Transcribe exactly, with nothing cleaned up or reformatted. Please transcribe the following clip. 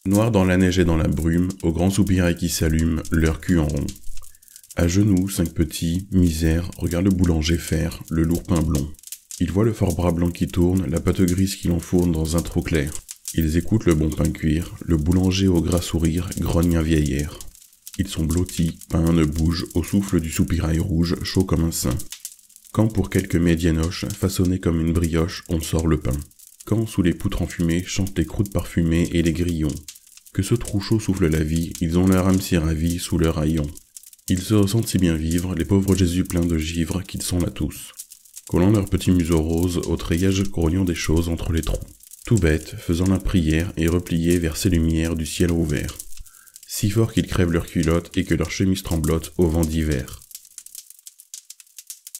Noir dans la neige et dans la brume, au grand soupirail qui s'allume, leur cul en rond. À genoux, cinq petits, misère, regarde le boulanger faire, le lourd pain blond. Ils voient le fort bras blanc qui tourne, la pâte grise qui l'enfourne dans un trou clair. Ils écoutent le bon pain cuire, le boulanger au gras sourire grogne un vieil air. Ils sont blottis, pain ne bouge, au souffle du soupirail rouge, chaud comme un sein. Quand pour quelques médianoches, façonnés comme une brioche, on sort le pain. Quand sous les poutres enfumées chantent les croûtes parfumées et les grillons. Que ce trou chaud souffle la vie, ils ont leur âme si ravie sous leur haillon. Ils se ressentent si bien vivre, les pauvres Jésus pleins de givre, qu'ils sont là tous. Collant leurs petits museaux roses, au treillage grognant des choses entre les trous. Tout bêtes, faisant la prière et repliés vers ces lumières du ciel ouvert. Si fort qu'ils crèvent leurs culottes et que leurs chemises tremblotent au vent d'hiver.